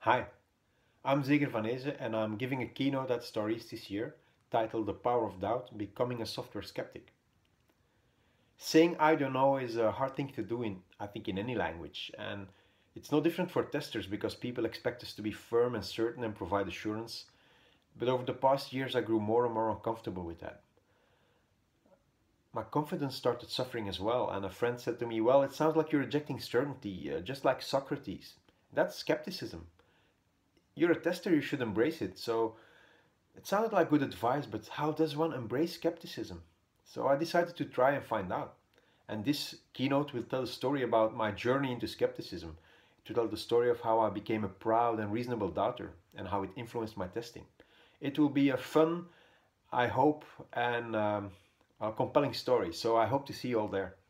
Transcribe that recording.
Hi, I'm Zeger Van Hese and I'm giving a keynote at STAREAST this year titled The Power of Doubt, Becoming a Software Skeptic. Saying I don't know is a hard thing to do I think in any language, and it's no different for testers because people expect us to be firm and certain and provide assurance. But over the past years I grew more and more uncomfortable with that. My confidence started suffering as well, and a friend said to me, "Well, it sounds like you're rejecting certainty, just like Socrates. That's skepticism. You're a tester, you should embrace it." So it sounded like good advice, but how does one embrace skepticism? So I decided to try and find out. And this keynote will tell a story about my journey into skepticism, to tell the story of how I became a proud and reasonable doubter and how it influenced my testing. It will be a fun, I hope, and a compelling story. So I hope to see you all there.